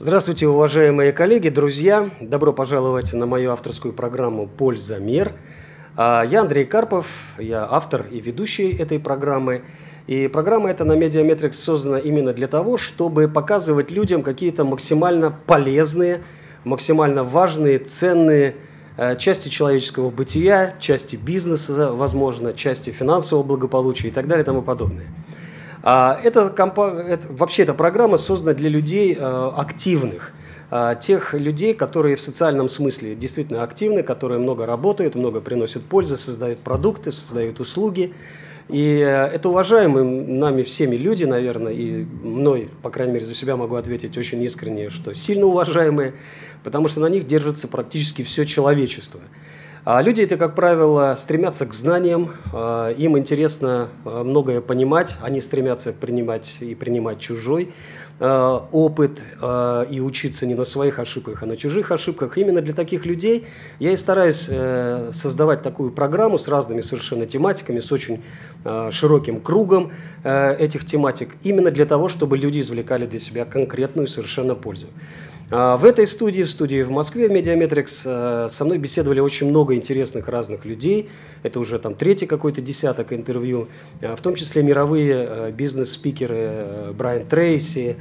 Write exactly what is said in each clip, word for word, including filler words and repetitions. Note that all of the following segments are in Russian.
Здравствуйте, уважаемые коллеги, друзья! Добро пожаловать на мою авторскую программу «Пользамер». Я Андрей Карпов, я автор и ведущий этой программы. И программа эта на Медиаметрикс создана именно для того, чтобы показывать людям какие-то максимально полезные, максимально важные, ценные части человеческого бытия, части бизнеса, возможно, части финансового благополучия и так далее и тому подобное. Это, это, вообще эта программа создана для людей активных, тех людей, которые в социальном смысле действительно активны, которые много работают, много приносят пользы, создают продукты, создают услуги. И это уважаемые нами всеми люди, наверное, и мной, по крайней мере, за себя могу ответить очень искренне, что сильно уважаемые, потому что на них держится практически все человечество. А люди эти, как правило, стремятся к знаниям, им интересно многое понимать, они стремятся принимать и принимать чужой опыт и учиться не на своих ошибках, а на чужих ошибках. Именно для таких людей я и стараюсь создавать такую программу с разными совершенно тематиками, с очень широким кругом этих тематик, именно для того, чтобы люди извлекали для себя конкретную совершенно пользу. В этой студии, в студии в Москве, в Медиаметрикс, со мной беседовали очень много интересных разных людей. Это уже там третий какой-то десяток интервью, в том числе мировые бизнес-спикеры Брайан Трейси,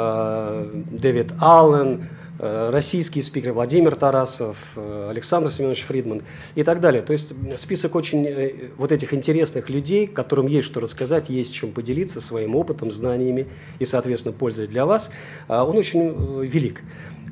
Дэвид Аллен, российские спикеры Владимир Тарасов, Александр Семенович Фридман и так далее. То есть список очень вот этих интересных людей, которым есть что рассказать, есть чем поделиться своим опытом, знаниями и, соответственно, пользой для вас, он очень велик.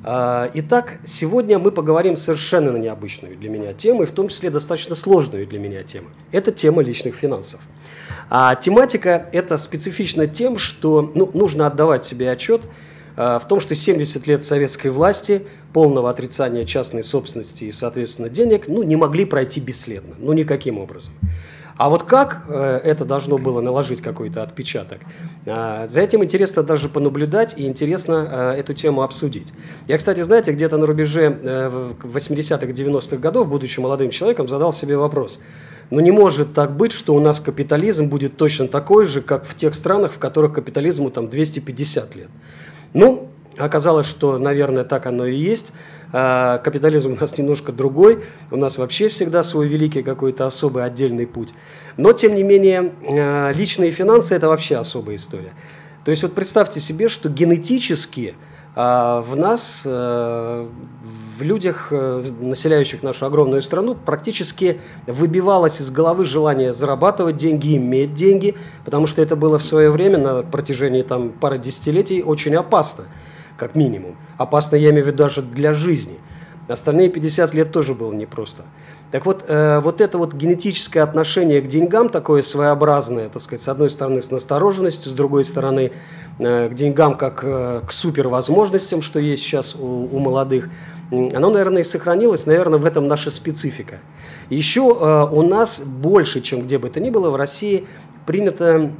Итак, сегодня мы поговорим совершенно на необычную для меня тему, и в том числе достаточно сложную для меня тему. Это тема личных финансов. А тематика эта специфична тем, что ну, нужно отдавать себе отчет в том, что семьдесят лет советской власти, полного отрицания частной собственности и, соответственно, денег, ну, не могли пройти бесследно, ну, никаким образом. А вот как это должно было наложить какой-то отпечаток, за этим интересно даже понаблюдать и интересно эту тему обсудить. Я, кстати, знаете, где-то на рубеже восьмидесятых, девяностых годов, будучи молодым человеком, задал себе вопрос. Но не может так быть, что у нас капитализм будет точно такой же, как в тех странах, в которых капитализму там двести пятьдесят лет. Ну, оказалось, что, наверное, так оно и есть. Капитализм у нас немножко другой, у нас вообще всегда свой великий какой-то особый отдельный путь. Но, тем не менее, личные финансы – это вообще особая история. То есть вот представьте себе, что генетически в нас, в людях, населяющих нашу огромную страну, практически выбивалось из головы желание зарабатывать деньги, иметь деньги, потому что это было в свое время, на протяжении там, пары десятилетий, очень опасно, как минимум. Опасно, я имею в виду, даже для жизни. Остальные пятьдесят лет тоже было непросто. Так вот, э, вот это вот генетическое отношение к деньгам, такое своеобразное, так сказать, с одной стороны с настороженностью, с другой стороны э, к деньгам как э, к супервозможностям, что есть сейчас у, у молодых, оно, наверное, и сохранилось, наверное, в этом наша специфика. Еще э, у нас больше, чем где бы то ни было, в России принято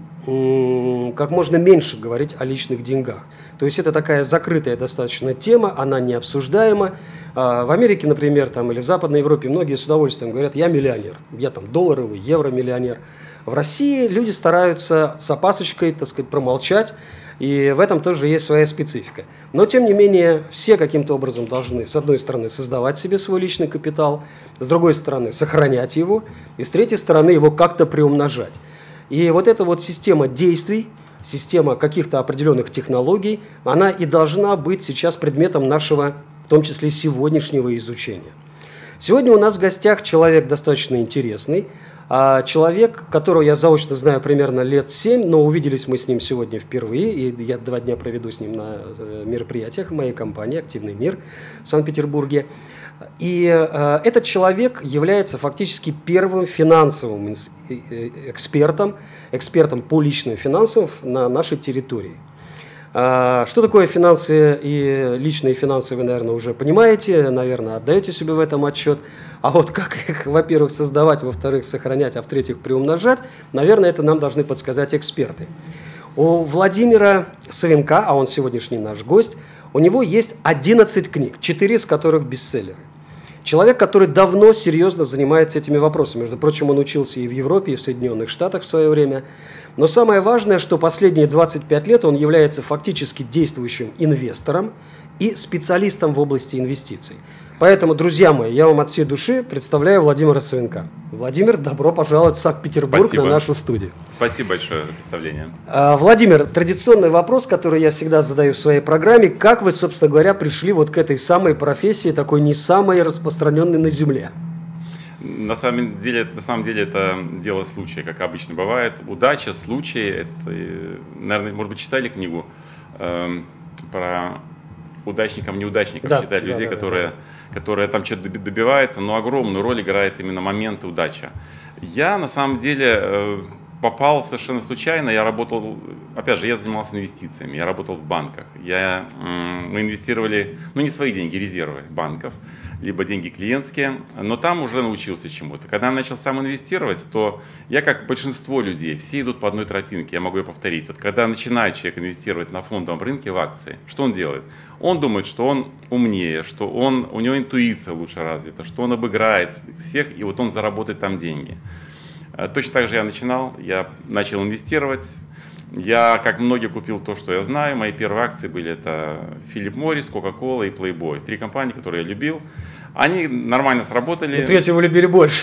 э, как можно меньше говорить о личных деньгах. То есть это такая закрытая достаточно тема, она не обсуждаема. В Америке, например, там, или в Западной Европе многие с удовольствием говорят: я миллионер, я там долларовый, евро-миллионер. В России люди стараются с опасочкой, так сказать, промолчать, и в этом тоже есть своя специфика. Но, тем не менее, все каким-то образом должны, с одной стороны, создавать себе свой личный капитал, с другой стороны, сохранять его, и с третьей стороны, его как-то приумножать. И вот эта вот система действий, система каких-то определенных технологий, она и должна быть сейчас предметом нашего, в том числе сегодняшнего изучения. Сегодня у нас в гостях человек достаточно интересный, человек, которого я заочно знаю примерно лет семь, но увиделись мы с ним сегодня впервые, и я два дня проведу с ним на мероприятиях моей компании «Активный мир» в Санкт-Петербурге. И э, этот человек является фактически первым финансовым экспертом, экспертом по личным финансам на нашей территории. Э, что такое финансы и личные финансы, вы, наверное, уже понимаете, наверное, отдаете себе в этом отчет. А вот как их, во-первых, создавать, во-вторых, сохранять, а в-третьих, приумножать, наверное, это нам должны подсказать эксперты. У Владимира Савенка, а он сегодняшний наш гость, у него есть одиннадцать книг, четыре из которых бестселлеры. Человек, который давно серьезно занимается этими вопросами. Между прочим, он учился и в Европе, и в Соединенных Штатах в свое время. Но самое важное, что последние двадцать пять лет он является фактически действующим инвестором, и специалистом в области инвестиций. Поэтому, друзья мои, я вам от всей души представляю Владимира Савенка. Владимир, добро пожаловать в Санкт-Петербург. Спасибо. На нашу студию. Спасибо большое за представление. Владимир, традиционный вопрос, который я всегда задаю в своей программе. Как вы, собственно говоря, пришли вот к этой самой профессии, такой не самой распространенной на Земле? На самом деле, на самом деле это дело случая, как обычно бывает. Удача, случай. Это, наверное, может быть, читали книгу э, про удачников-неудачников, да, читали да, людей, да, которые, да. которые там что-то добиваются, но огромную роль играет именно момент и удача. Я на самом деле э, попал совершенно случайно. Я работал, опять же, я занимался инвестициями, я работал в банках. Я, э, мы инвестировали, ну не свои деньги, резервы банков, либо деньги клиентские, но там уже научился чему-то. Когда я начал сам инвестировать, то я, как большинство людей, все идут по одной тропинке, я могу ее повторить. Вот когда начинает человек инвестировать на фондовом рынке в акции, что он делает? Он думает, что он умнее, что он, у него интуиция лучше развита, что он обыграет всех, и вот он заработает там деньги. Точно так же я начинал, я начал инвестировать. Я, как многие, купил то, что я знаю. Мои первые акции были это Philip Morris, Coca-Cola и Playboy. Три компании, которые я любил. Они нормально сработали. Ну, третьего вы любили больше,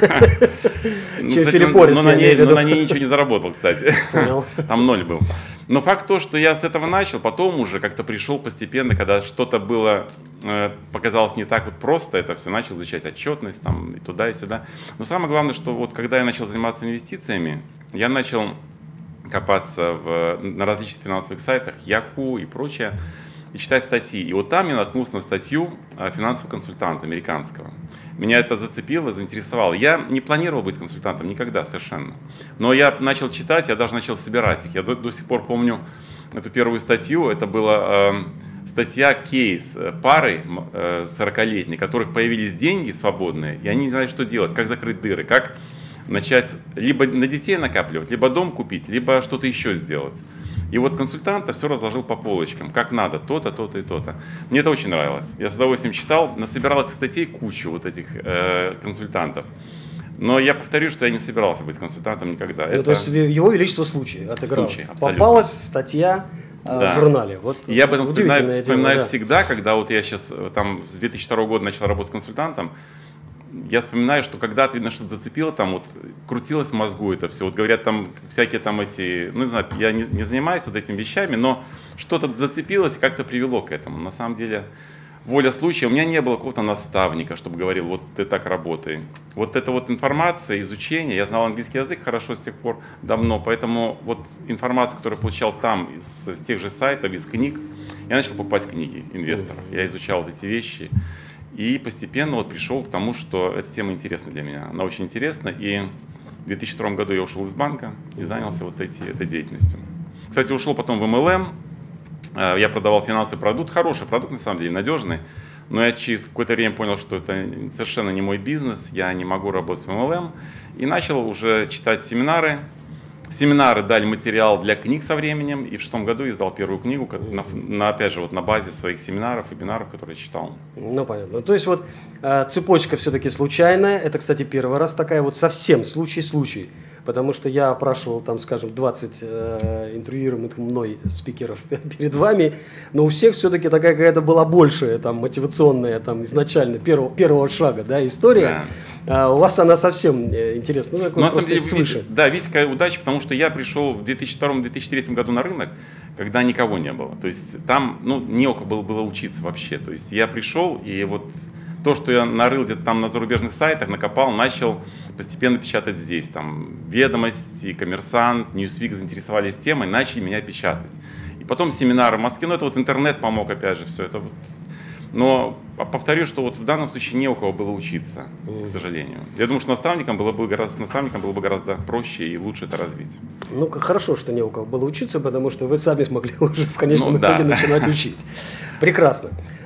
чем Philip Morris. Но на ней ничего не заработал, кстати. Там ноль был. Но факт то, что я с этого начал, потом уже как-то пришел постепенно, когда что-то было, показалось не так вот просто, это все, начал изучать отчетность, там, и туда, и сюда. Но самое главное, что вот когда я начал заниматься инвестициями, я начал копаться в, на различных финансовых сайтах, Yahoo и прочее, и читать статьи. И вот там я наткнулся на статью финансового консультанта американского. Меня это зацепило, заинтересовало. Я не планировал быть консультантом никогда совершенно. Но я начал читать, я даже начал собирать их. Я до, до сих пор помню эту первую статью. Это была э, статья кейс пары э, сорокалетней, у которых появились деньги свободные, и они не знают, что делать, как закрыть дыры, как начать либо на детей накапливать, либо дом купить, либо что-то еще сделать. И вот консультант все разложил по полочкам, как надо, то-то, то-то и то-то. Мне это очень нравилось. Я с удовольствием читал, насобирал этих статей кучу вот этих э, консультантов. Но я повторю, что я не собирался быть консультантом никогда. Ну, это... То есть его величество случай отыграл. Случай, попалась статья э, да. в журнале. Вот я об этом вспоминаю, вспоминаю дело, да. всегда, когда вот я сейчас там с две тысячи второго года начал работать консультантом. Я вспоминаю, что когда-то, видно, что-то зацепило, там вот крутилось в мозгу это все. Вот говорят, там всякие там эти, ну не знаю, я не, не занимаюсь вот этими вещами, но что-то зацепилось и как-то привело к этому. На самом деле, воля случая. У меня не было какого-то наставника, чтобы говорил, вот ты так работай. Вот эта вот информация, изучение, я знал английский язык хорошо с тех пор, давно, поэтому вот информация, которую я получал там, из, из тех же сайтов, из книг, я начал покупать книги инвесторов. Я изучал вот эти вещи. И постепенно вот пришел к тому, что эта тема интересна для меня. Она очень интересна. И в две тысячи втором году я ушел из банка и занялся вот эти, этой деятельностью. Кстати, ушел потом в эм эл эм. Я продавал финансовый продукт. Хороший продукт, на самом деле, надежный. Но я через какое-то время понял, что это совершенно не мой бизнес. Я не могу работать в эм эл эм. И начал уже читать семинары. Семинары дали материал для книг со временем, и в шестом году издал первую книгу, на, на, опять же, вот на базе своих семинаров, вебинаров, которые читал. Ну, понятно. То есть вот э, цепочка все-таки случайная. Это, кстати, первый раз такая вот совсем случай-случай. Потому что я опрашивал там, скажем, двадцать э, интервьюируемых мной спикеров перед вами, но у всех все-таки такая какая-то была большая, там, мотивационная, там, изначально, первого, первого шага, да, история. Да. А у вас она совсем интересна, ну, такой, на самом деле, свыше. Видите, да, видите, какая удача, потому что я пришел в две тысячи втором — две тысячи третьем году на рынок, когда никого не было. То есть там, ну, не у кого было, было учиться вообще. То есть я пришел, и вот то, что я нарыл где-то там на зарубежных сайтах, накопал, начал постепенно печатать здесь. Там «Ведомости», «Коммерсант», «Ньюсвик» заинтересовались темой, начали меня печатать. И потом семинары в Москве, ну это вот интернет помог, опять же, все это вот. Но повторю, что вот в данном случае не у кого было учиться, к сожалению. Я думаю, что наставникам было бы гораздо, наставникам было бы гораздо проще и лучше это развить. Ну, хорошо, что не у кого было учиться, потому что вы сами смогли уже в конечном ну, итоге да. начинать учить. Прекрасно.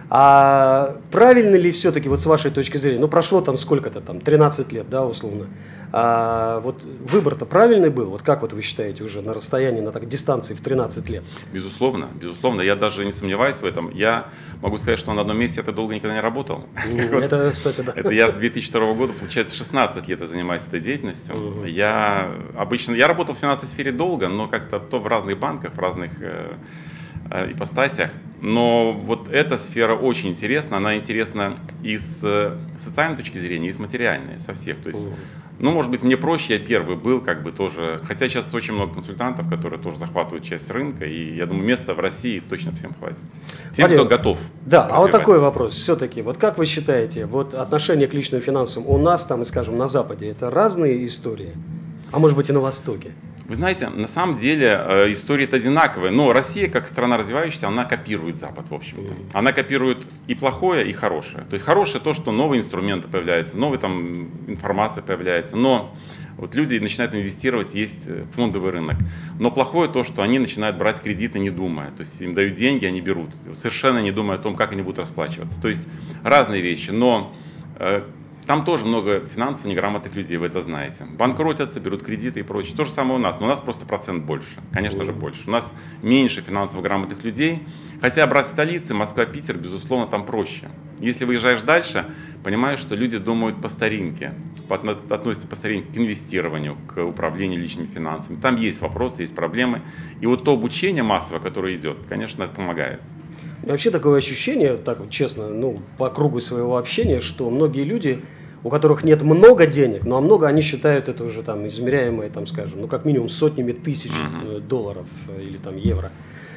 А правильно ли все-таки, вот с вашей точки зрения, ну прошло там сколько-то, там тринадцать лет, да, условно, а вот выбор-то правильный был? Вот как вот вы считаете уже на расстоянии, на так, дистанции в тринадцать лет? Безусловно, безусловно, я даже не сомневаюсь в этом. Я могу сказать, что на одном месте я долго никогда не работал. Это, кстати, да. Это я с две тысячи второго года, получается, шестнадцать лет я занимаюсь этой деятельностью. Я обычно, я работал в финансовой сфере долго, но как-то то в разных банках, в разных э, ипостасях. Но вот эта сфера очень интересна, она интересна и с социальной точки зрения, и с материальной, со всех. То есть, ну, может быть, мне проще, я первый был, как бы тоже, хотя сейчас очень много консультантов, которые тоже захватывают часть рынка, и я думаю, места в России точно всем хватит. Тем, Владимир, кто готов. Да, развивать. А вот такой вопрос, все-таки, вот как вы считаете, вот отношение к личным финансам у нас там, и, скажем, на Западе, это разные истории, а может быть и на Востоке? Вы знаете, на самом деле э, история-то одинаковая, но Россия, как страна развивающаяся, она копирует Запад, в общем-то. Она копирует и плохое, и хорошее. То есть хорошее то, что новые инструменты появляются, новая там информация появляется, но вот люди начинают инвестировать, есть фондовый рынок. Но плохое то, что они начинают брать кредиты, не думая. То есть им дают деньги, они берут, совершенно не думая о том, как они будут расплачиваться. То есть разные вещи, но... Э, Там тоже много финансово неграмотных людей, вы это знаете. Банкротятся, берут кредиты и прочее. То же самое у нас, но у нас просто процент больше, конечно же больше. У нас меньше финансово грамотных людей. Хотя брать столицы, Москва, Питер, безусловно, там проще. Если выезжаешь дальше, понимаешь, что люди думают по старинке, относятся по старинке к инвестированию, к управлению личными финансами. Там есть вопросы, есть проблемы. И вот то обучение массовое, которое идет, конечно, это помогает. Вообще такое ощущение, так вот честно, ну, по кругу своего общения, что многие люди, у которых нет много денег, но а много они считают это уже там измеряемое, там, скажем, ну как минимум сотнями тысяч uh-huh. долларов или там евро.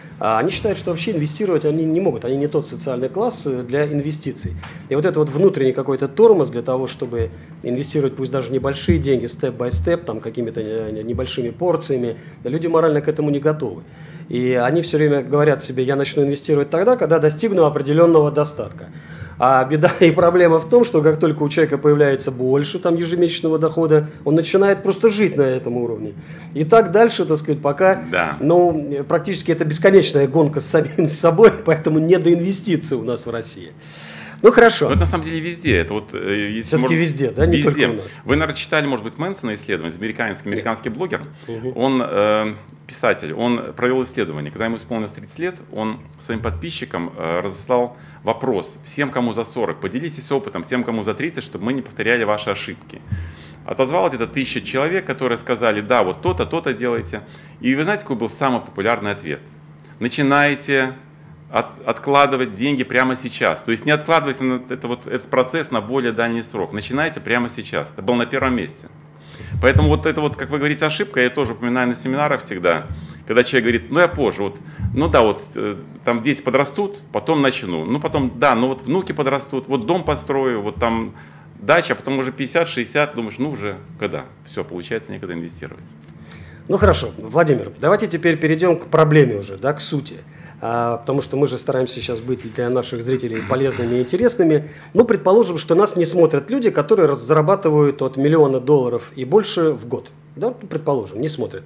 А они считают, что вообще инвестировать они не могут, они не тот социальный класс для инвестиций. И вот это вот внутренний какой-то тормоз для того, чтобы инвестировать, пусть даже небольшие деньги, степ-бай-степ, там какими-то небольшими порциями, люди морально к этому не готовы. И они все время говорят себе, я начну инвестировать тогда, когда достигну определенного достатка. А беда и проблема в том, что как только у человека появляется больше там, ежемесячного дохода, он начинает просто жить на этом уровне. И так дальше, так сказать, пока, да. ну, практически это бесконечная гонка с самим собой, поэтому не до инвестиций у нас в России. Ну хорошо. Но это на самом деле везде. Это вот, если Все-таки может, везде, да, не везде. только у нас. Вы, наверное, читали, может быть, Мэнсона исследование, американский, американский блогер. Угу. Он э, писатель, он провел исследование. Когда ему исполнилось тридцать лет, он своим подписчикам э, разослал вопрос всем, кому за сорок, поделитесь опытом, всем, кому за тридцать, чтобы мы не повторяли ваши ошибки. Отозвалось это тысяча человек, которые сказали, да, вот то-то, то-то делайте. И вы знаете, какой был самый популярный ответ? Начинайте от, откладывать деньги прямо сейчас. То есть не откладывайте на это, вот, этот процесс на более дальний срок. Начинайте прямо сейчас. Это было на первом месте. Поэтому вот это вот, как вы говорите, ошибка, я тоже упоминаю на семинарах всегда, когда человек говорит, ну я позже, вот, ну да, вот там дети подрастут, потом начну, ну потом, да, ну вот внуки подрастут, вот дом построю, вот там дача, а потом уже пятьдесят-шестьдесят, думаешь, ну уже когда? Все, получается, некогда инвестировать. Ну хорошо, Владимир, давайте теперь перейдем к проблеме уже, да, к сути. А, потому что мы же стараемся сейчас быть для наших зрителей полезными и интересными. Ну, предположим, что нас не смотрят люди, которые зарабатывают от миллиона долларов и больше в год. Да, предположим, не смотрят.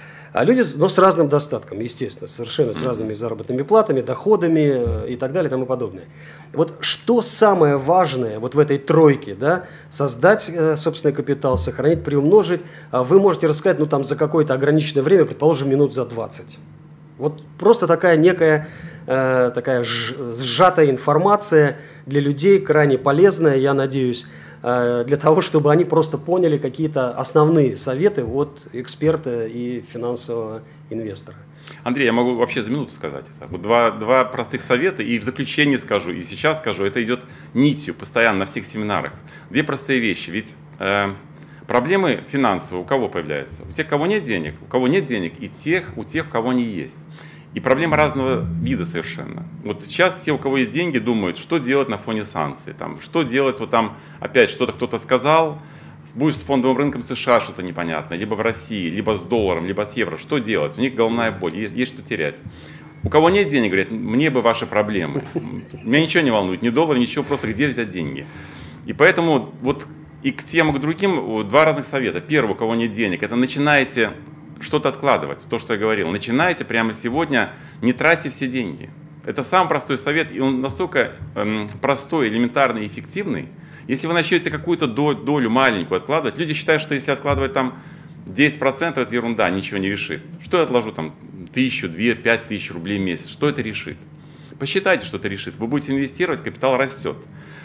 А люди, но с разным достатком, естественно, совершенно с разными заработными платами, доходами и так далее и тому подобное. Вот что самое важное вот в этой тройке, да, создать э, собственный капитал, сохранить, приумножить, вы можете рассказать, ну, там, за какое-то ограниченное время, предположим, минут за двадцать. Вот просто такая некая э, такая сжатая информация для людей, крайне полезная, я надеюсь, э, для того, чтобы они просто поняли какие-то основные советы от эксперта и финансового инвестора. Андрей, я могу вообще за минуту сказать это. Вот два, два простых совета, и в заключение скажу, и сейчас скажу, это идет нитью постоянно на всех семинарах. Две простые вещи, ведь э, проблемы финансовые у кого появляются? У тех, у кого нет денег, у кого нет денег, и тех, у тех, у кого они есть. И проблемы разного вида совершенно. Вот сейчас те, у кого есть деньги, думают, что делать на фоне санкций. Там, что делать, вот там опять что-то кто-то сказал, будешь с фондовым рынком США что-то непонятное, либо в России, либо с долларом, либо с евро. Что делать? У них головная боль, есть, есть что терять. У кого нет денег, говорят, мне бы ваши проблемы. Меня ничего не волнует, ни доллар, ничего, просто где взять деньги. И поэтому вот и к тем, и к другим два разных совета. Первый, у кого нет денег, это начинайте что-то откладывать, то, что я говорил. Начинайте прямо сегодня, не тратьте все деньги. Это самый простой совет, и он настолько эм, простой, элементарный и эффективный. Если вы начнете какую-то долю маленькую откладывать, люди считают, что если откладывать там десять процентов, это ерунда, ничего не решит. Что я отложу там тысячу, две, пять тысяч рублей в месяц, что это решит? Посчитайте, что это решит. Вы будете инвестировать, капитал растет.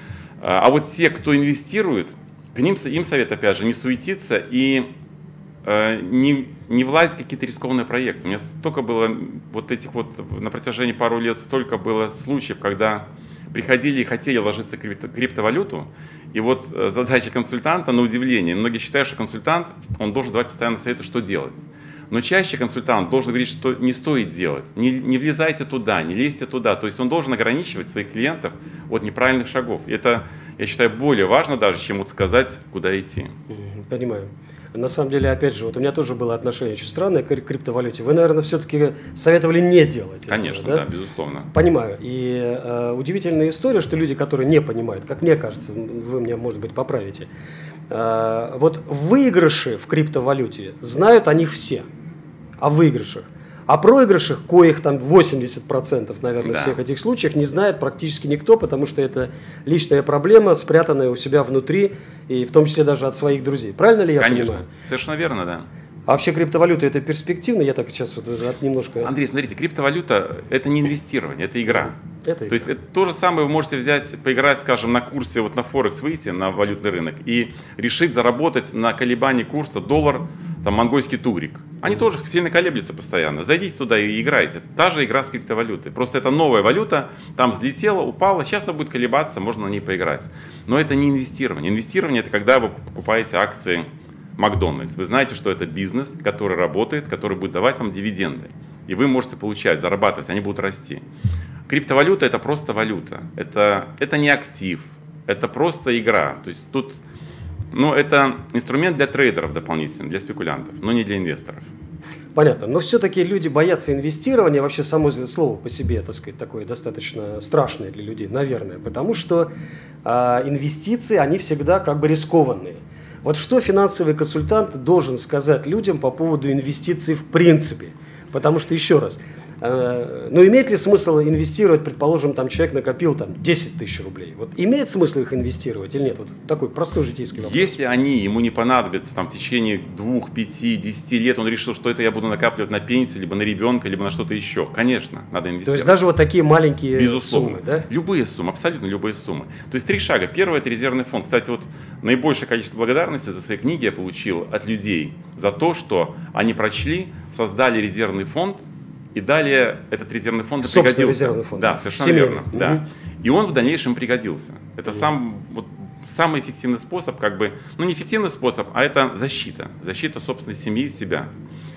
А вот те, кто инвестирует, к ним, им совет, опять же, не суетиться и э, не, не влазить в какие-то рискованные проекты. У меня столько было вот этих вот на протяжении пару лет столько было случаев, когда приходили и хотели ложиться в крипто, криптовалюту, и вот задача консультанта, на удивление, многие считают, что консультант, он должен давать постоянно советы, что делать. Но чаще консультант должен говорить, что не стоит делать, не, не влезайте туда, не лезьте туда. То есть он должен ограничивать своих клиентов от неправильных шагов. И это, я считаю, более важно даже, чем вот сказать, куда идти. Понимаю. На самом деле, опять же, вот у меня тоже было отношение очень странное к криптовалюте. Вы, наверное, все-таки советовали не делать этого, Конечно, да? да, безусловно. Понимаю. И э, удивительная история, что люди, которые не понимают, как мне кажется, вы меня, может быть, поправите, э, вот выигрыши в криптовалюте знают о них все, о выигрышах. О проигрышах, коих там восемьдесят процентов, наверное, да. всех этих случаях, не знает практически никто, потому что это личная проблема, спрятанная у себя внутри, и в том числе даже от своих друзей. Правильно ли я Конечно. понимаю? Совершенно верно, да. А вообще криптовалюта это перспективно? Я так сейчас вот немножко... Андрей, смотрите, криптовалюта – это не инвестирование, это игра. Это игра. То есть это то же самое вы можете взять, поиграть, скажем, на курсе, вот на Форекс выйти, на валютный рынок, и решить заработать на колебании курса доллар, там, монгольский тугрик. Они mm-hmm. тоже сильно колеблются постоянно. Зайдите туда и играйте. Та же игра с криптовалютой. Просто это новая валюта, там взлетела, упала, сейчас она будет колебаться, можно на ней поиграть. Но это не инвестирование. Инвестирование – это когда вы покупаете акции Макдональдс. Вы знаете, что это бизнес, который работает, который будет давать вам дивиденды. И вы можете получать, зарабатывать, они будут расти. Криптовалюта – это просто валюта. Это, это не актив, это просто игра. То есть тут, ну, это инструмент для трейдеров дополнительно, для спекулянтов, но не для инвесторов. Понятно. Но все-таки люди боятся инвестирования. Вообще само слово по себе, так сказать, такое достаточно страшное для людей, наверное. Потому что э, инвестиции, они всегда как бы рискованные. Вот что финансовый консультант должен сказать людям по поводу инвестиций в принципе? Потому что, еще раз, э, ну имеет ли смысл инвестировать, предположим, там человек накопил там десять тысяч рублей. Вот имеет смысл их инвестировать или нет? Вот такой простой житейский вопрос. Если они ему не понадобятся там, в течение двух, пяти, десяти лет, он решил, что это я буду накапливать на пенсию, либо на ребенка, либо на что-то еще, конечно, надо инвестировать. То есть даже вот такие маленькие Безусловно. суммы, да? Любые суммы, абсолютно любые суммы. То есть три шага. Первый – это резервный фонд. Кстати, вот наибольшее количество благодарности за свои книги я получил от людей за то, что они прочли, создали резервный фонд, и далее этот резервный фонд Собственный пригодился. резервный фонд. Да, совершенно Семейный. верно. Угу. Да. И он в дальнейшем пригодился. Это угу. сам, вот, самый эффективный способ, как бы, ну не эффективный способ, а это защита. Защита собственной семьи и себя.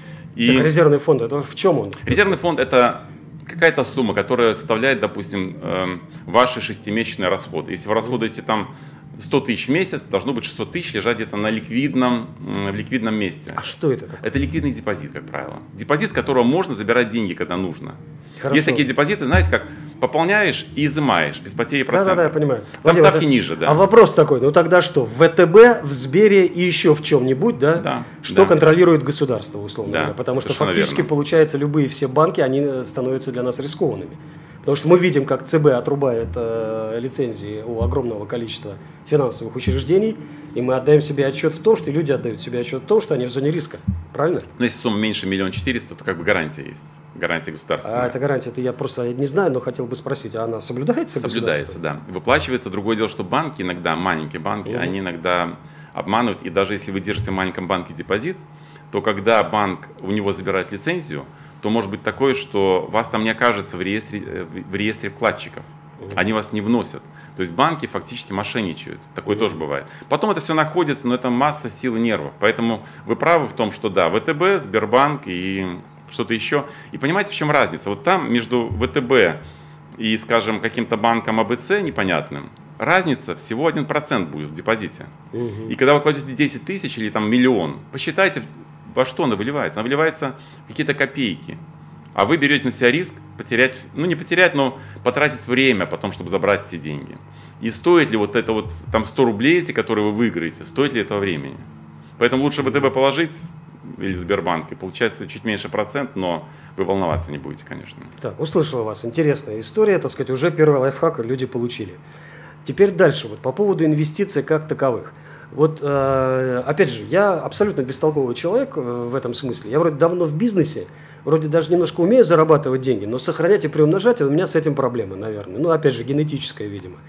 И так, резервный фонд, это в чем он? Резервный фонд – это какая-то сумма, которая составляет, допустим, ваши шестимесячные расходы. Если вы расходуете там сто тысяч в месяц, должно быть шестьсот тысяч лежать где-то на ликвидном, в ликвидном месте. А что это такое? Это ликвидный депозит, как правило. Депозит, с которого можно забирать деньги, когда нужно. Хорошо. Есть такие депозиты, знаете, как пополняешь и изымаешь без потери процентов. Да-да-да, я понимаю. Там Владимир, ставки это... ниже, да. А вопрос такой, ну тогда что, в ВТБ, в Сбере и еще в чем-нибудь, да, да что да. контролирует государство, условно да, говоря? Потому что фактически, верно. Получается, любые все банки, они становятся для нас рискованными. Потому что мы видим, как ЦБ отрубает э, лицензии у огромного количества финансовых учреждений, и мы отдаем себе отчет в том, что люди отдают себе отчет в том, что они в зоне риска. Правильно? Но если сумма меньше миллиона четыреста, то как бы гарантия есть. Гарантия государственная. А эта гарантия, это я просто не знаю, но хотел бы спросить, а она соблюдается Соблюдается, да. Выплачивается. Другое дело, что банки иногда, маленькие банки, угу. они иногда обманывают. И даже если вы держите в маленьком банке депозит, то когда банк у него забирает лицензию, то может быть такое, что вас там не окажется в реестре, в реестре вкладчиков. Угу. Они вас не вносят. То есть банки фактически мошенничают. Такое угу. тоже бывает. Потом это все находится, но это масса сил и нервов. Поэтому вы правы в том, что да, ВТБ, Сбербанк и что-то еще. И понимаете, в чем разница? Вот там между ВТБ и, скажем, каким-то банком АБЦ непонятным, разница всего один процент будет в депозите. Угу. И когда вы кладете десять тысяч или там миллион, посчитайте, во что она выливается. Она выливается в какие-то копейки. А вы берете на себя риск потерять, ну не потерять, но потратить время потом, чтобы забрать эти деньги. И стоит ли вот это вот, там сто рублей эти, которые вы выиграете, стоит ли этого времени? Поэтому лучше ВТБ положить или Сбербанк, и получается чуть меньше процент, но вы волноваться не будете, конечно. Так, услышала вас. Интересная история, так сказать, уже первый лайфхак люди получили. Теперь дальше, вот по поводу инвестиций как таковых. Вот, э, опять же, я абсолютно бестолковый человек э, в этом смысле. Я вроде давно в бизнесе, вроде даже немножко умею зарабатывать деньги, но сохранять и приумножать, у меня с этим проблемы, наверное. Ну, опять же, генетическая, видимо.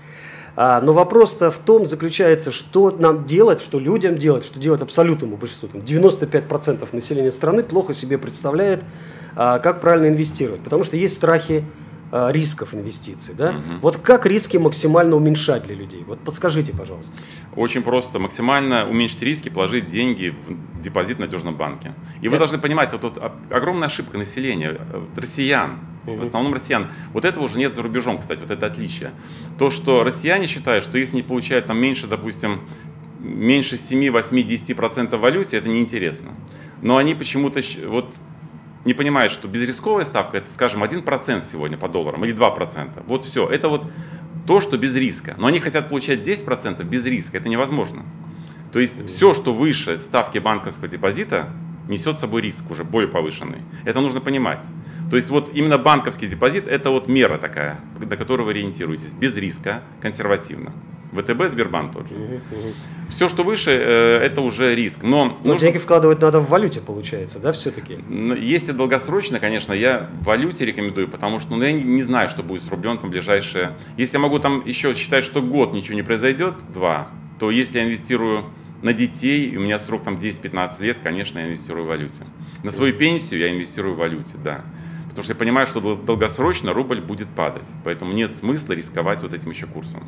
А, но вопрос-то в том заключается, что нам делать, что людям делать, что делать абсолютному большинству. Там девяносто пять процентов населения страны плохо себе представляет, а, как правильно инвестировать, потому что есть страхи а, рисков инвестиций. Да? Угу. Вот как риски максимально уменьшать для людей? Вот подскажите, пожалуйста. Очень просто. Максимально уменьшить риски, положить деньги в депозит в надежном банке. И вы Это... должны понимать, вот, вот огромная ошибка населения, россиян, угу. в основном россиян. Вот этого уже нет за рубежом, кстати, вот это отличие. То, что россияне считают, что если не получают там меньше, допустим, меньше семь, восемь, десять процентов в валюте, это неинтересно. Но они почему-то вот не понимают, что безрисковая ставка, это, скажем, один процент сегодня по долларам или два процента. Вот все. Это вот то, что без риска. Но они хотят получать десять процентов без риска. Это невозможно. То есть все, что выше ставки банковского депозита, несет с собой риск уже более повышенный. Это нужно понимать. То есть вот именно банковский депозит – это вот мера такая, до которой вы ориентируетесь. Без риска, консервативно. ВТБ, Сбербанк тот же. Угу, угу. Все, что выше, это уже риск. Но, Но нужно... деньги вкладывать надо в валюте, получается, да, все-таки? Если долгосрочно, конечно, я в валюте рекомендую, потому что ну, я не знаю, что будет с рублем там ближайшее. Если я могу там еще считать, что год ничего не произойдет, два, то если я инвестирую на детей, и у меня срок там десять-пятнадцать лет, конечно, я инвестирую в валюте. На свою пенсию я инвестирую в валюте, да. Потому что я понимаю, что долгосрочно рубль будет падать. Поэтому нет смысла рисковать вот этим еще курсом.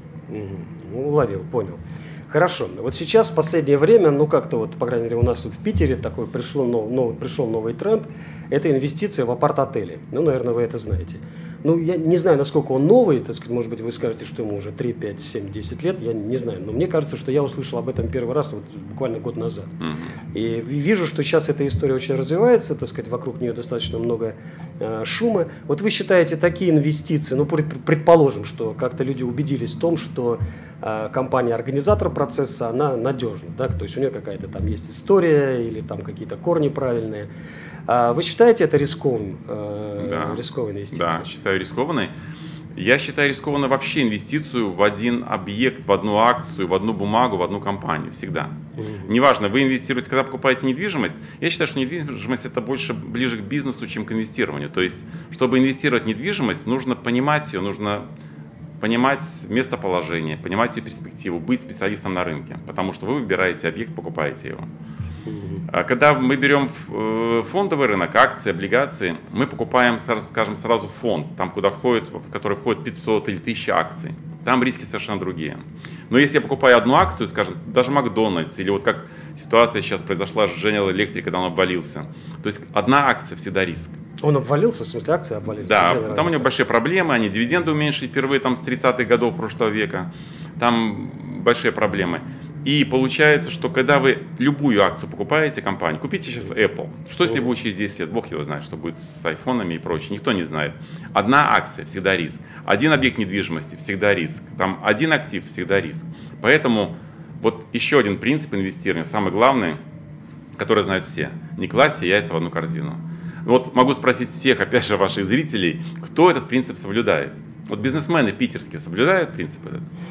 Ну, уловил, понял. Хорошо. Вот сейчас, в последнее время, ну как-то вот, по крайней мере, у нас тут в Питере такой пришло, нов, нов, пришел новый тренд. Это инвестиции в апарт-отели. Ну, наверное, вы это знаете. Ну, я не знаю, насколько он новый, так сказать, может быть, вы скажете, что ему уже три, пять, семь, десять лет, я не знаю. Но мне кажется, что я услышал об этом первый раз вот буквально год назад. Mm-hmm. И вижу, что сейчас эта история очень развивается, так сказать, вокруг нее достаточно много э, шума. Вот вы считаете, такие инвестиции, ну, предположим, что как-то люди убедились в том, что э, компания-организатор процесса, она надежна, да, то есть у нее какая-то там есть история или там какие-то корни правильные. Вы считаете это рискованным, э, да. рискованной инвестицией? Да, считаю рискованной. Я считаю рискованной вообще инвестицию в один объект, в одну акцию, в одну бумагу, в одну компанию. Всегда. Угу. Неважно, вы инвестируете, когда покупаете недвижимость. Я считаю, что недвижимость это больше ближе к бизнесу, чем к инвестированию. То есть, чтобы инвестировать в недвижимость, нужно понимать ее, нужно понимать местоположение, понимать ее перспективу, быть специалистом на рынке. Потому что вы выбираете объект, покупаете его. Когда мы берем фондовый рынок, акции, облигации, мы покупаем, скажем, сразу фонд, там, куда входит, в который входит пятьсот или тысяча акций. Там риски совершенно другие. Но если я покупаю одну акцию, скажем, даже Макдональдс, или вот как ситуация сейчас произошла с General Electric, когда он обвалился, то есть одна акция всегда риск. Он обвалился, в смысле акции обвалились? Да, там у него большие проблемы, они дивиденды уменьшили впервые там, с тридцатых годов прошлого века, там большие проблемы. И получается, что когда вы любую акцию покупаете, компанию, купите сейчас Apple, что если будет через десять лет, бог его знает, что будет с айфонами и прочее, никто не знает. Одна акция всегда риск, один объект недвижимости всегда риск, там один актив всегда риск. Поэтому вот еще один принцип инвестирования, самый главный, который знают все, не класть все яйца в одну корзину. Вот могу спросить всех, опять же, ваших зрителей, кто этот принцип соблюдает. Вот бизнесмены питерские соблюдают принцип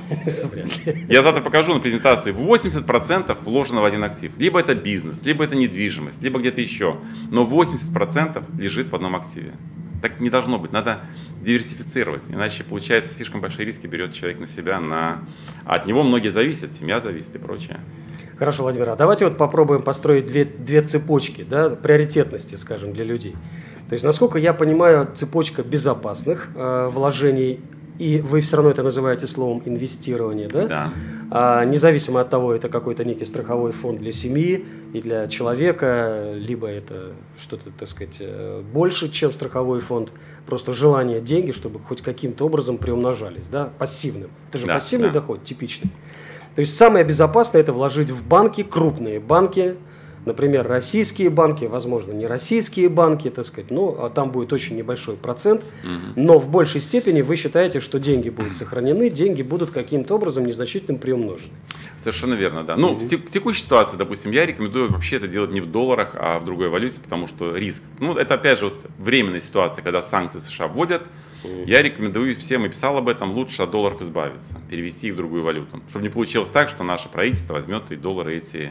этот? Я завтра покажу на презентации. восемьдесят процентов вложено в один актив. Либо это бизнес, либо это недвижимость, либо где-то еще. Но восемьдесят процентов лежит в одном активе. Так не должно быть. Надо диверсифицировать. Иначе, получается, слишком большие риски берет человек на себя. На... А от него многие зависят, семья зависит и прочее. Хорошо, Владимир, а давайте вот попробуем построить две, две цепочки, да, приоритетности, скажем, для людей. То есть, насколько я понимаю, цепочка безопасных э, вложений, и вы все равно это называете словом инвестирование, да? Да. А, независимо от того, это какой-то некий страховой фонд для семьи и для человека, либо это что-то, так сказать, больше, чем страховой фонд, просто желание деньги, чтобы хоть каким-то образом приумножались, да, пассивным. Это же да, пассивный да. доход, типичный. То есть самое безопасное – это вложить в банки, крупные банки, например, российские банки, возможно, не российские банки, так сказать, но там будет очень небольшой процент, mm-hmm. но в большей степени вы считаете, что деньги будут сохранены, деньги будут каким-то образом незначительным приумножены. Совершенно верно, да. Ну, mm-hmm. в текущей ситуации, допустим, я рекомендую вообще это делать не в долларах, а в другой валюте, потому что риск. Ну, это опять же вот временная ситуация, когда санкции США вводят. Mm-hmm. Я рекомендую всем, и писал об этом, лучше от долларов избавиться, перевести их в другую валюту, чтобы не получилось так, что наше правительство возьмет и доллары эти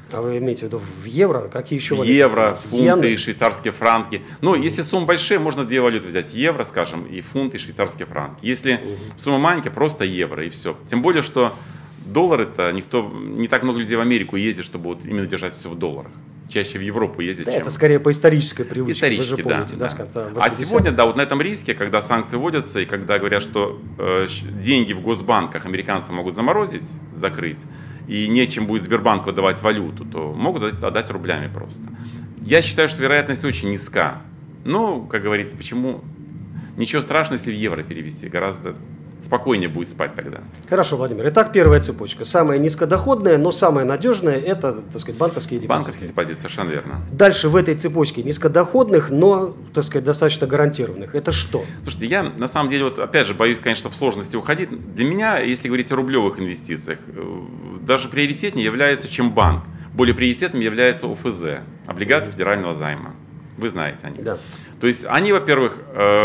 А вы имеете в виду в евро? Какие еще валюты? Евро, фунты, Йены? швейцарские франки. Ну, mm-hmm. если суммы большие, можно две валюты взять. Евро, скажем, и фунты, и швейцарские франки. Если mm-hmm. сумма маленькая, просто евро и все. Тем более, что доллары-то никто, не так много людей в Америку ездит, чтобы вот именно держать все в долларах. Чаще в Европу ездить, да, чем... Это скорее по исторической привычке. Исторически, Вы же помните, да. да, да. А сегодня, да, вот на этом риске, когда санкции вводятся, и когда говорят, что э, деньги в госбанках американцы могут заморозить, закрыть, и нечем будет Сбербанку давать валюту, то могут отдать, отдать рублями просто. Я считаю, что вероятность очень низка. Но, как говорится, почему? Ничего страшного, если в евро перевести, гораздо спокойнее будет спать тогда. Хорошо, Владимир. Итак, первая цепочка. Самая низкодоходная, но самая надежная – это, так сказать, банковские депозиты. Банковский депозит, совершенно верно. Дальше в этой цепочке низкодоходных, но, так сказать, достаточно гарантированных. Это что? Слушайте, я на самом деле, вот опять же, боюсь, конечно, в сложности уходить. Для меня, если говорить о рублевых инвестициях, даже приоритетнее является, чем банк. Более приоритетным является О Ф З, облигации федерального займа. Вы знаете о них. Да. То есть они, во-первых,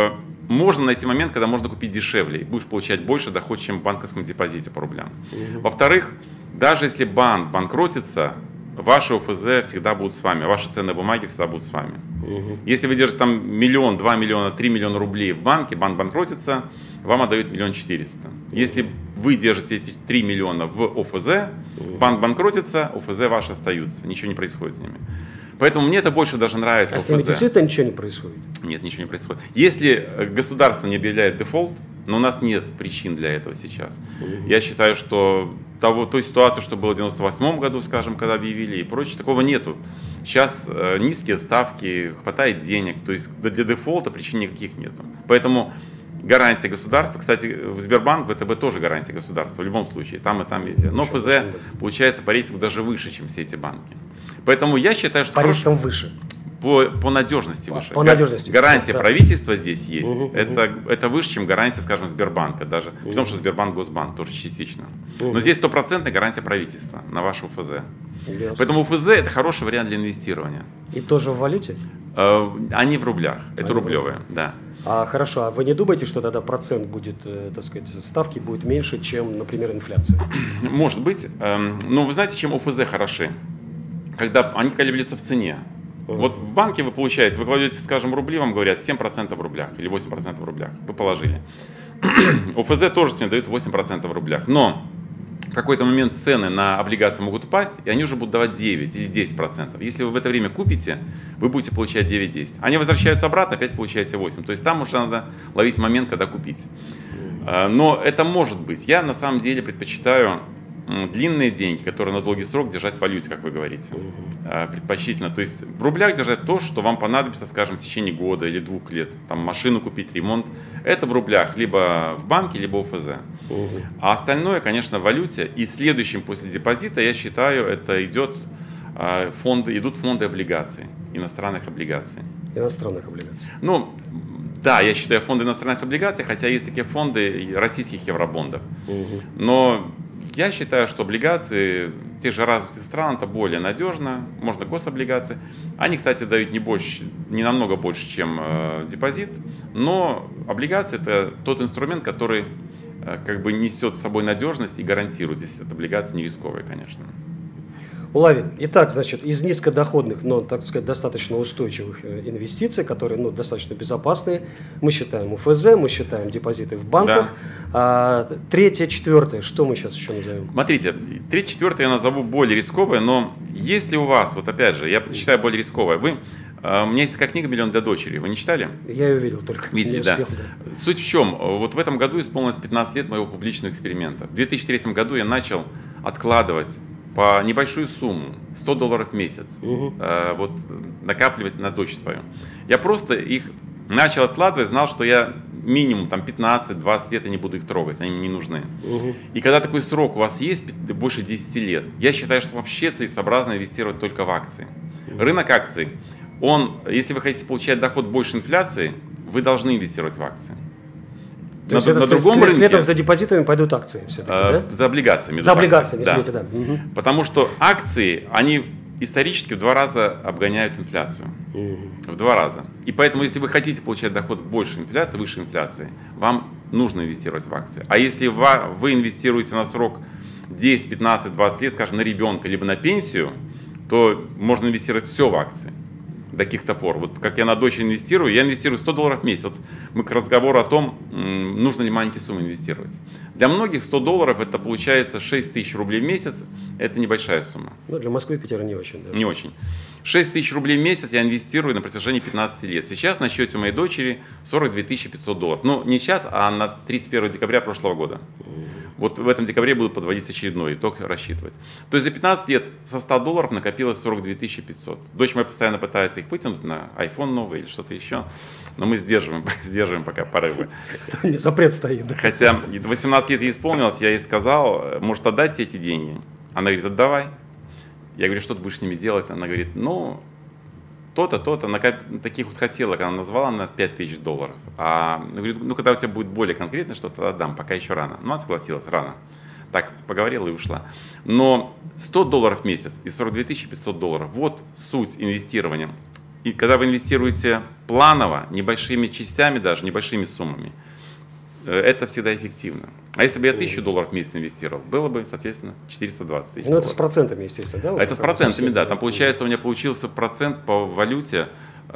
можно найти момент, когда можно купить дешевле, и будешь получать больше доход, чем в банковском депозите по рублям. Угу. Во-вторых, даже если банк банкротится, ваши О Ф З всегда будут с вами, ваши ценные бумаги всегда будут с вами. Угу. Если вы держите там миллион, два миллиона, три миллиона рублей в банке, банк банкротится, вам отдают миллион четыреста. Угу. Если вы держите эти три миллиона в О Ф З, угу. банк банкротится, О Ф З ваши остаются, ничего не происходит с ними. Поэтому мне это больше даже нравится. А с ними действительно ничего не происходит? Нет, ничего не происходит. Если государство не объявляет дефолт, но у нас нет причин для этого сейчас. Угу. Я считаю, что того, той ситуации, что было в девяносто восьмом году, скажем, когда объявили и прочее, такого нету. Сейчас э, низкие ставки, хватает денег, то есть для дефолта причин никаких нету. Поэтому гарантия государства, кстати, в Сбербанк, в В Т Б тоже гарантия государства, в любом случае, там и там везде. Но О Ф З получается по рейтингу даже выше, чем все эти банки. Поэтому я считаю, что... По рискам выше. По, по надежности по, выше. По надежности. Гарантия да. правительства здесь есть. Угу, это, угу. это выше, чем гарантия, скажем, Сбербанка. Даже, угу. Потому что Сбербанк Госбанк тоже частично. Угу. Но здесь стопроцентная гарантия правительства на ваш О Ф З. Ясно. Поэтому О Ф З это хороший вариант для инвестирования. И тоже в валюте? Э, они в рублях. Это они рублевые, да. А, хорошо, а вы не думаете, что тогда процент будет, э, так сказать, ставки будет меньше, чем, например, инфляция? Может быть. Э, но вы знаете, чем О Ф З хороши? Когда они колеблются в цене. Uh-huh. Вот в банке вы получаете, вы кладете, скажем, рубли, вам говорят семь процентов в рублях или восемь процентов в рублях. Вы положили. О Ф З тоже сегодня дают восемь процентов в рублях. Но в какой-то момент цены на облигации могут упасть, и они уже будут давать девять или десять процентов. Если вы в это время купите, вы будете получать девять-десять. Они возвращаются обратно, опять получаете восемь. То есть там уже надо ловить момент, когда купить. Но это может быть. Я на самом деле предпочитаю длинные деньги, которые на долгий срок держать в валюте, как вы говорите, uh-huh. предпочтительно. То есть в рублях держать то, что вам понадобится, скажем, в течение года или двух лет. Там машину купить, ремонт. Это в рублях, либо в банке, либо О Ф З. Uh-huh. А остальное, конечно, в валюте. И следующим после депозита, я считаю, это идет фонды, идут фонды облигаций, иностранных облигаций. Иностранных облигаций. Ну, да, я считаю фонды иностранных облигаций, хотя есть такие фонды российских евробондов. Uh-huh. Но я считаю, что облигации тех же развитых стран это более надежно, можно гособлигации. Они, кстати, дают не больше, не намного больше, чем э, депозит, но облигации это тот инструмент, который э, как бы несет с собой надежность и гарантирует, если это облигации не рисковые, конечно. Уловим. Итак, значит, из низкодоходных, но, так сказать, достаточно устойчивых инвестиций, которые, ну, достаточно безопасные, мы считаем О Ф З, мы считаем депозиты в банках. Да. А, третье, четвертое, что мы сейчас еще назовем? Смотрите, третье, четвертое я назову более рисковое, но если у вас, вот опять же, я считаю более рисковое, вы, у меня есть такая книга «Миллион для дочери», вы не читали? Я ее видел только. Видели, да. Успел, да. Суть в чем? Вот в этом году исполнилось пятнадцать лет моего публичного эксперимента. В две тысячи третьем году я начал откладывать по небольшую сумму, сто долларов в месяц, угу. э, вот, накапливать на дочь свою. Я просто их начал откладывать, знал, что я минимум там, пятнадцать-двадцать лет я не буду их трогать, они мне не нужны. Угу. И когда такой срок у вас есть, больше десяти лет, я считаю, что вообще целесообразно инвестировать только в акции. Угу. Рынок акций, он, если вы хотите получать доход больше инфляции, вы должны инвестировать в акции. То есть на, это на другом рынке, следом за депозитами пойдут акции все-таки, э, да? За облигациями. За, за облигациями, извините, да. да. Угу. Потому что акции, они исторически в два раза обгоняют инфляцию. Угу. В два раза. И поэтому, если вы хотите получать доход больше инфляции, выше инфляции, вам нужно инвестировать в акции. А если вы инвестируете на срок десять, пятнадцать, двадцать лет, скажем, на ребенка, либо на пенсию, то можно инвестировать все в акции до каких-то пор. Вот как я на дочь инвестирую, я инвестирую сто долларов в месяц. Вот мы к разговору о том, нужно ли маленькие суммы инвестировать. Для многих сто долларов это получается шесть тысяч рублей в месяц, это небольшая сумма. Ну, для Москвы и Питера не очень. Да. Не очень. шесть тысяч рублей в месяц я инвестирую на протяжении пятнадцати лет. Сейчас на счете у моей дочери сорок две тысячи пятьсот долларов. Ну, не сейчас, а на тридцать первое декабря прошлого года. Вот в этом декабре будут подводиться очередной итог, рассчитывать. То есть за пятнадцать лет со ста долларов накопилось сорок две тысячи пятьсот. Дочь моя постоянно пытается их вытянуть на айфон новый или что-то еще. Но мы сдерживаем, сдерживаем пока порывы. Запрет стоит. Да? Хотя восемнадцать лет ей исполнилось, я ей сказал, может отдать тебе эти деньги? Она говорит, отдавай. Я говорю, что ты будешь с ними делать? Она говорит, ну, то-то, то-то. Она таких вот хотела, она назвала на пять тысяч долларов. А я говорю, ну, когда у тебя будет более конкретно что-то, отдам, пока еще рано. Ну, она согласилась, рано. Так, поговорила и ушла. Но сто долларов в месяц и сорок две тысячи пятьсот долларов, вот суть инвестирования. И когда вы инвестируете планово, небольшими частями даже, небольшими суммами, это всегда эффективно. А если бы я тысячу долларов в месяц инвестировал, было бы, соответственно, четыреста двадцать тысяч. Ну, это с процентами, естественно, да? Это с процентами, да. Там получается, у меня получился процент по валюте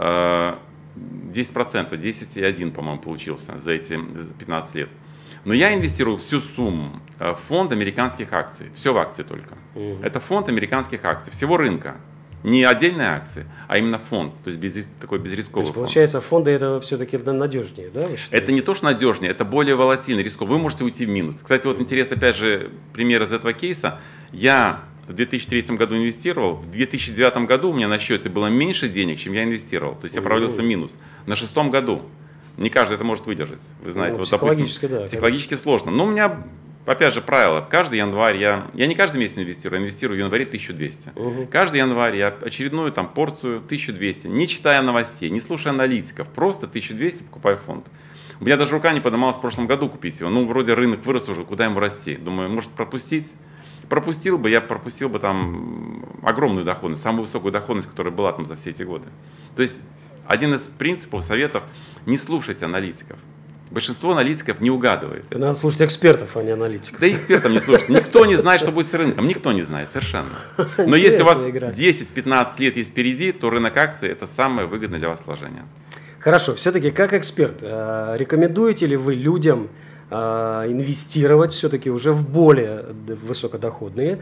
десять процентов, десять целых один, по-моему, получился за эти пятнадцать лет. Но я инвестирую всю сумму в фонд американских акций. Все в акции только. Угу. Это фонд американских акций, всего рынка. Не отдельные акции, а именно фонд, то есть без, такой безрисковый то есть, фонд. Получается, фонды это все-таки надежнее, да? Это не то, что надежнее, это более волатильный, рисковый. Вы можете уйти в минус. Кстати, вот интересно, опять же, пример из этого кейса. Я в две тысячи третьем году инвестировал, в две тысячи девятом году у меня на счете было меньше денег, чем я инвестировал. То есть я провалился в минус. На шестом году. Не каждый это может выдержать. Вы знаете, ну, вот, психологически, допустим, да, психологически сложно. Но у меня... Опять же, правило, каждый январь я, я не каждый месяц инвестирую, я инвестирую в январе тысячу двести. Угу. Каждый январь я очередную там порцию тысячу двести, не читая новостей, не слушая аналитиков, просто тысячу двести покупаю фонд. У меня даже рука не поднималась в прошлом году купить его, ну вроде рынок вырос уже, куда ему расти? Думаю, может пропустить? Пропустил бы, я пропустил бы там огромную доходность, самую высокую доходность, которая была там за все эти годы. То есть один из принципов, советов, не слушайте аналитиков. Большинство аналитиков не угадывает. Надо слушать экспертов, а не аналитиков. Да и экспертам не слушать. Никто не знает, что будет с рынком. Никто не знает, совершенно. Но если у вас десять-пятнадцать лет есть впереди, то рынок акций – это самое выгодное для вас вложение. Хорошо. Все-таки как эксперт, рекомендуете ли вы людям инвестировать все-таки уже в более высокодоходные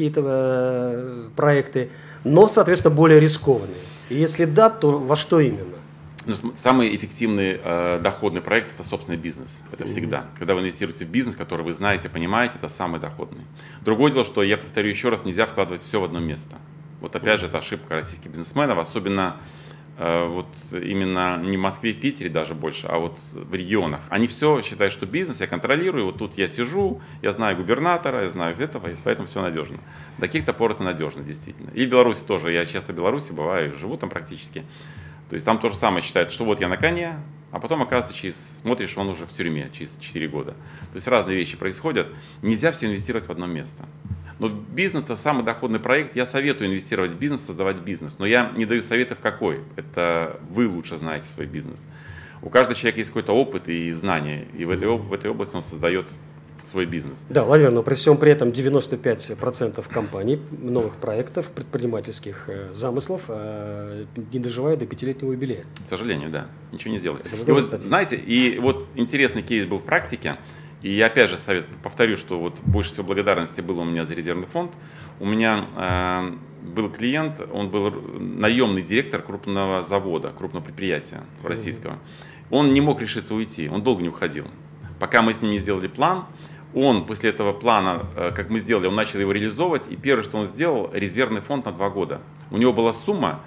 какие-то проекты, но, соответственно, более рискованные? И если да, то во что именно? Ну, самый эффективный э, доходный проект – это собственный бизнес. Это mm-hmm. всегда. Когда вы инвестируете в бизнес, который вы знаете, понимаете, это самый доходный. Другое дело, что, я повторю еще раз, нельзя вкладывать все в одно место. Вот опять mm-hmm. же, это ошибка российских бизнесменов, особенно э, вот именно не в Москве, в Питере даже больше, а вот в регионах. Они все считают, что бизнес я контролирую, вот тут я сижу, я знаю губернатора, я знаю этого, и поэтому все надежно. До каких-то пор это надежно, действительно. И в Беларуси тоже. Я часто в Беларуси бываю, живу там практически. То есть там то же самое считают, что вот я на коне, а потом, оказывается, через, смотришь, он уже в тюрьме через четыре года. То есть разные вещи происходят. Нельзя все инвестировать в одно место. Но бизнес – это самый доходный проект. Я советую инвестировать в бизнес, создавать бизнес. Но я не даю советов какой. Это вы лучше знаете свой бизнес. У каждого человека есть какой-то опыт и знания. И в этой, в этой области он создает свой бизнес. Да, Владимир, но при всем при этом девяносто пять процентов компаний, новых проектов, предпринимательских э, замыслов э, не доживают до пятилетнего юбилея. К сожалению, да. Ничего не сделали. И вот, знаете, и вот интересный кейс был в практике. И я опять же совет, повторю, что вот больше всего благодарности было у меня за резервный фонд. У меня э, был клиент, он был наемный директор крупного завода, крупного предприятия российского. Mm-hmm. Он не мог решиться уйти, он долго не уходил. Пока мы с ним не сделали план, он после этого плана, как мы сделали, он начал его реализовывать, и первое, что он сделал, резервный фонд на два года. У него была сумма,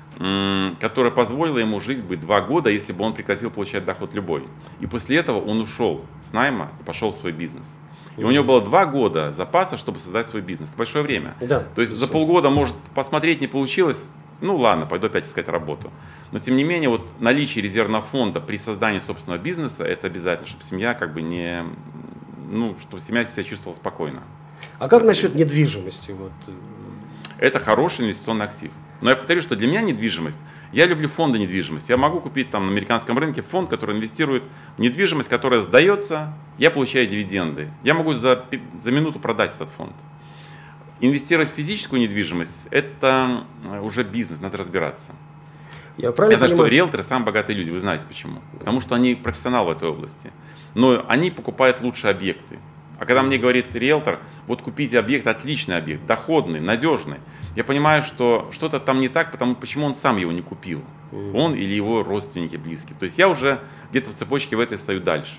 которая позволила ему жить бы два года, если бы он прекратил получать доход любой. И после этого он ушел с найма и пошел в свой бизнес. И у него было два года запаса, чтобы создать свой бизнес. Это большое время. Да, То есть за полгода, может, посмотреть не получилось, ну ладно, пойду опять искать работу. Но тем не менее, вот наличие резервного фонда при создании собственного бизнеса, это обязательно, чтобы семья как бы не... Ну, чтобы семья себя чувствовала спокойно. А как насчет недвижимости? Вот. Это хороший инвестиционный актив. Но я повторю, что для меня недвижимость, я люблю фонды недвижимости. Я могу купить там на американском рынке фонд, который инвестирует в недвижимость, которая сдается, я получаю дивиденды. Я могу за, за минуту продать этот фонд. инвестировать в физическую недвижимость – это уже бизнес, надо разбираться. Я правильно Я знаю, понимаю? что риэлторы самые богатые люди, вы знаете почему. Потому что они профессионалы в этой области. Но они покупают лучшие объекты. А когда мне говорит риэлтор, вот купите объект, отличный объект, доходный, надежный, я понимаю, что что-то там не так, потому почему он сам его не купил. Он или его родственники близкие. То есть я уже где-то в цепочке в этой стою дальше.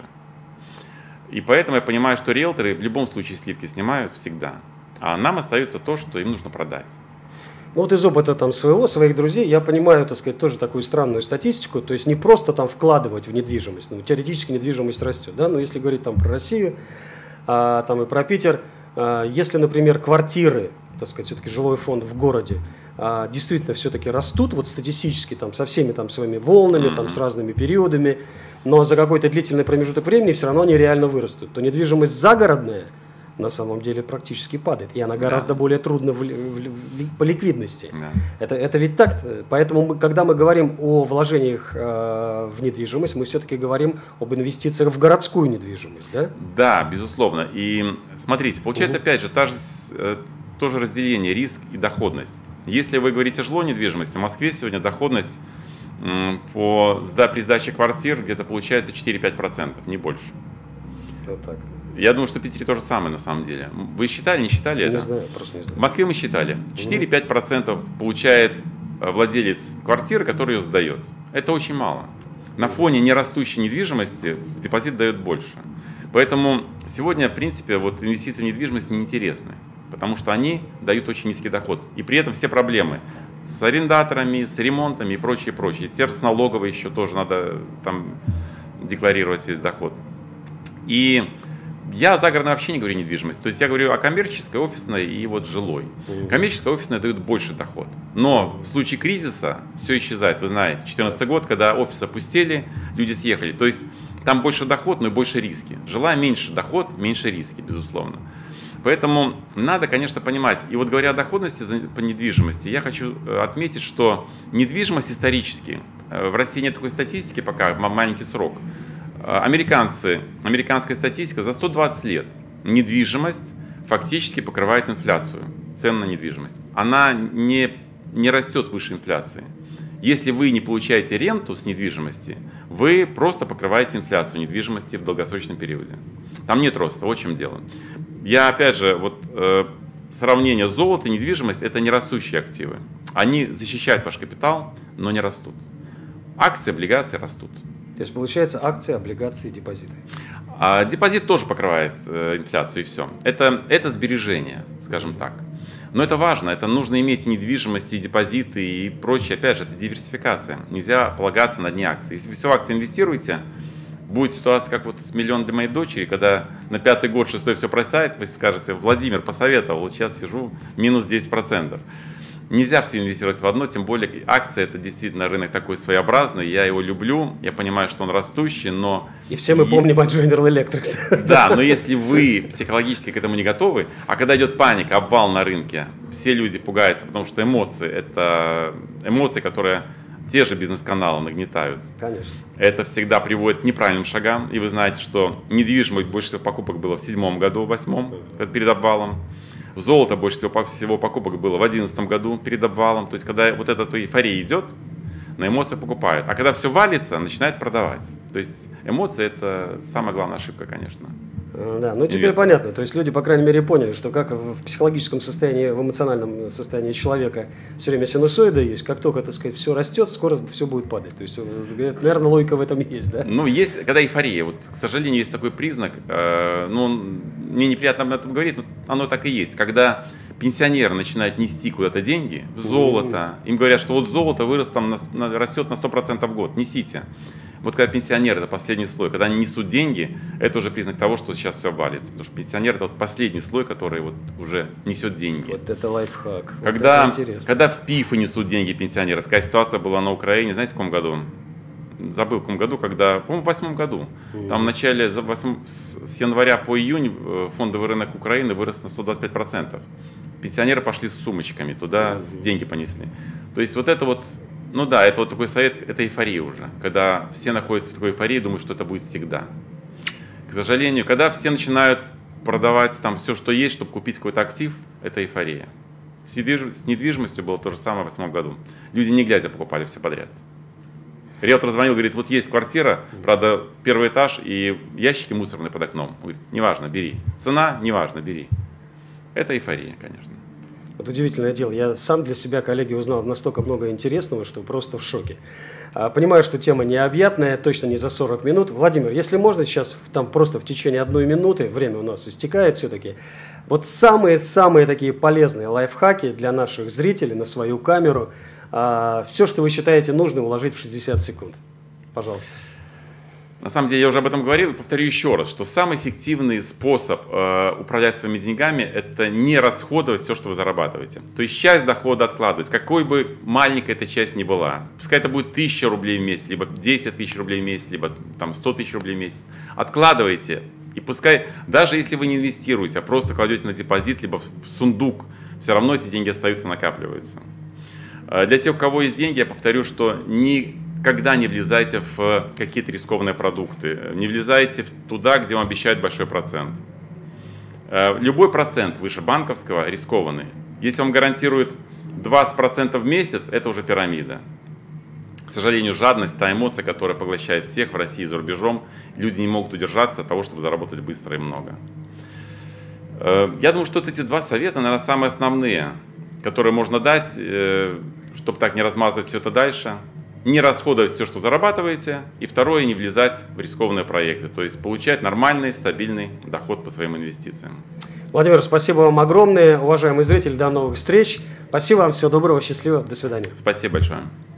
И поэтому я понимаю, что риэлторы в любом случае сливки снимают всегда. А нам остается то, что им нужно продать. Ну вот из опыта там своего, своих друзей, я понимаю, так сказать, тоже такую странную статистику, то есть не просто там вкладывать в недвижимость, ну, теоретически недвижимость растет, да, но если говорить там про Россию, а, там и про Питер, а, если, например, квартиры, так сказать, все-таки жилой фонд в городе, а, действительно все-таки растут, вот статистически там со всеми там своими волнами, mm-hmm. там с разными периодами, но за какой-то длительный промежуток времени все равно они реально вырастут, то недвижимость загородная на самом деле практически падает, и она гораздо да. более трудна в, в, в, по ликвидности. Да. Это, это ведь так. Поэтому, мы, когда мы говорим о вложениях э, в недвижимость, мы все-таки говорим об инвестициях в городскую недвижимость, да? Да, безусловно. И смотрите, получается, угу. опять же, та же, тоже разделение риск и доходность. Если вы говорите о жилой недвижимости, в Москве сегодня доходность по, при сдаче квартир где-то получается четыре-пять процентов, не больше. Вот так. Я думаю, что в Питере то же самое на самом деле. Вы считали, не считали не это? Не знаю, просто не знаю. В Москве мы считали. четыре-пять процентов получает владелец квартиры, который ее сдает. Это очень мало. На фоне нерастущей недвижимости депозит дает больше. Поэтому сегодня, в принципе, вот инвестиции в недвижимость неинтересны, потому что они дают очень низкий доход. И при этом все проблемы с арендаторами, с ремонтами и прочее, прочее. Теперь с налоговой еще тоже надо там декларировать весь доход. И я загородно вообще не говорю недвижимость. То есть я говорю о коммерческой, офисной и вот жилой. Mm-hmm. Коммерческая, офисная дают больше доход. Но в случае кризиса все исчезает. Вы знаете, две тысячи четырнадцатый год, когда офисы опустели, люди съехали. То есть там больше доход, но и больше риски. Жилая меньше доход, меньше риски, безусловно. Поэтому надо, конечно, понимать. И вот говоря о доходности по недвижимости, я хочу отметить, что недвижимость исторически, в России нет такой статистики пока, маленький срок. Американцы, американская статистика, за сто двадцать лет недвижимость фактически покрывает инфляцию, цен на недвижимость. Она не, не растет выше инфляции. Если вы не получаете ренту с недвижимости, вы просто покрываете инфляцию недвижимости в долгосрочном периоде. Там нет роста, вот в чем дело. Я опять же, вот э, сравнение золота и недвижимость – это не растущие активы. Они защищают ваш капитал, но не растут. Акции, облигации растут. То есть получается акции, облигации, депозиты. А депозит тоже покрывает э, инфляцию и все. Это, это сбережение, скажем так. Но это важно, это нужно иметь и недвижимость, и депозиты, и прочее. Опять же, это диверсификация. Нельзя полагаться на одни акции. Если вы все в акции инвестируете, будет ситуация, как вот с миллион для моей дочери, когда на пятый год, шестой все просядет, вы скажете: Владимир посоветовал, вот сейчас сижу, минус десять процентов. Нельзя все инвестировать в одно, тем более акции — это действительно рынок такой своеобразный, я его люблю, я понимаю, что он растущий, но... И все мы и... помним о General Electric. Да, но если вы психологически к этому не готовы, а когда идет паника, обвал на рынке, все люди пугаются, потому что эмоции — это эмоции, которые те же бизнес-каналы нагнетают. Конечно. Это всегда приводит к неправильным шагам, и вы знаете, что недвижимость больше всего покупок было в седьмом году, в восьмом, перед обвалом. Золото больше всего, всего покупок было в две тысячи одиннадцатом году перед обвалом. То есть, когда вот эта эйфория идет, на эмоции покупают. А когда все валится, начинают продавать. То есть эмоции — это самая главная ошибка, конечно. Да, ну теперь Инвестор. Понятно. То есть люди, по крайней мере, поняли, что как в психологическом состоянии, в эмоциональном состоянии человека все время синусоида есть, как только, так сказать, все растет, скоро все будет падать. То есть, наверное, логика в этом есть, да? Ну, есть, когда эйфория. Вот, к сожалению, есть такой признак, э, ну, мне неприятно об этом говорить, но оно так и есть. Когда пенсионеры начинают нести куда-то деньги, золото, им говорят, что вот золото вырос, там, на, на, растет на сто процентов в год, несите. Вот когда пенсионеры — это последний слой, когда они несут деньги, это уже признак того, что сейчас все обвалится. Потому что пенсионер — это вот последний слой, который вот уже несет деньги. Вот это лайфхак. Когда, вот это когда в ПИФы несут деньги пенсионеры, такая ситуация была на Украине, знаете, в каком году? Забыл, в каком году, когда, по-моему, в восьмом году. Mm-hmm. Там в начале, с января по июнь фондовый рынок Украины вырос на сто двадцать пять процентов. Пенсионеры пошли с сумочками, туда mm-hmm. деньги понесли. То есть вот это вот, ну да, это вот такой совет, это эйфория уже. Когда все находятся в такой эйфории, думают, что это будет всегда. К сожалению, когда все начинают продавать там все, что есть, чтобы купить какой-то актив, это эйфория. С недвижимостью было то же самое в восьмом году. Люди не глядя покупали все подряд. Риэлтор звонил, говорит, вот есть квартира, правда, первый этаж и ящики мусорные под окном. Говорит, неважно, бери. Цена, неважно, бери. Это эйфория, конечно. Вот удивительное дело. Я сам для себя, коллеги, узнал настолько много интересного, что просто в шоке. Понимаю, что тема необъятная, точно не за сорок минут. Владимир, если можно, сейчас там просто в течение одной минуты, время у нас истекает все-таки, вот самые-самые такие полезные лайфхаки для наших зрителей на свою камеру, все, что вы считаете нужным, уложить в шестьдесят секунд. Пожалуйста. На самом деле, я уже об этом говорил, повторю еще раз, что самый эффективный способ э, управлять своими деньгами – это не расходовать все, что вы зарабатываете. То есть часть дохода откладывать, какой бы маленькой эта часть ни была. Пускай это будет тысяча рублей в месяц, либо десять тысяч рублей в месяц, либо там, сто тысяч рублей в месяц. Откладывайте. И пускай, даже если вы не инвестируете, а просто кладете на депозит, либо в сундук, все равно эти деньги остаются, накапливаются. Для тех, у кого есть деньги, я повторю, что никогда не влезайте в какие-то рискованные продукты, не влезайте туда, где вам обещают большой процент. Любой процент выше банковского рискованный. Если вам гарантируют двадцать процентов в месяц, это уже пирамида. К сожалению, жадность, та эмоция, которая поглощает всех в России и за рубежом, люди не могут удержаться от того, чтобы заработать быстро и много. Я думаю, что вот эти два совета, наверное, самые основные, которые можно дать, чтобы так не размазывать все это дальше. Не расходовать все, что зарабатываете. И второе, не влезать в рискованные проекты. То есть получать нормальный, стабильный доход по своим инвестициям. Владимир, спасибо вам огромное. Уважаемые зрители, до новых встреч. Спасибо вам, всего доброго, счастливо, до свидания. Спасибо большое.